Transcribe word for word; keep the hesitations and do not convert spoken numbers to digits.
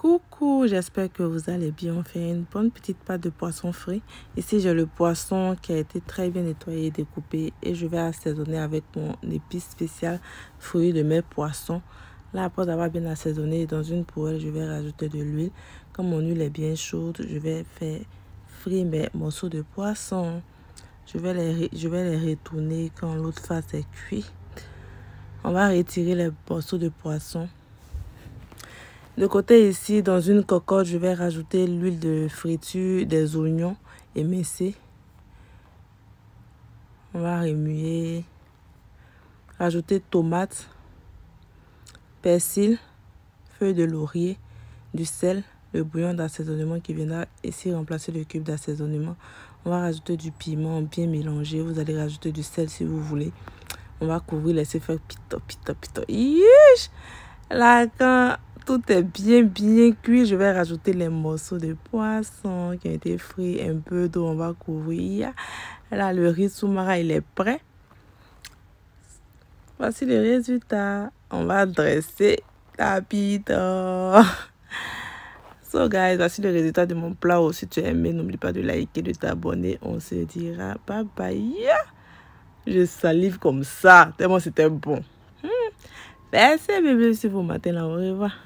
Coucou, j'espère que vous allez bien. On fait une bonne petite pâte de poisson frit. Ici, j'ai le poisson qui a été très bien nettoyé et découpé. Et je vais assaisonner avec mon épice spéciale fruit de mes poissons. Là, après avoir bien assaisonné, dans une poêle, je vais rajouter de l'huile. Comme mon huile est bien chaude, je vais faire frire mes morceaux de poisson. Je vais les, je vais les retourner quand l'autre face est cuit. On va retirer les morceaux de poisson. De côté ici, dans une cocotte, je vais rajouter l'huile de friture des oignons émincés. On va remuer. Rajouter tomates, persil, feuilles de laurier, du sel, le bouillon d'assaisonnement qui viendra ici remplacer le cube d'assaisonnement. On va rajouter du piment bien mélangé. Vous allez rajouter du sel si vous voulez. On va couvrir, laisser faire pito, pito, pito. Yish! Là, quand tout est bien, bien cuit, je vais rajouter les morceaux de poisson qui ont été frits. Un peu d'eau, on va couvrir. Là, le riz soumara, il est prêt. Voici le résultat. On va dresser la pita. So, guys, voici le résultat de mon plat. Si tu as aimé, n'oublie pas de liker, de t'abonner. On se dira bye bye. Je salive comme ça, tellement c'était bon. Hmm. Merci, bébé, si vous m'attendez là, au revoir.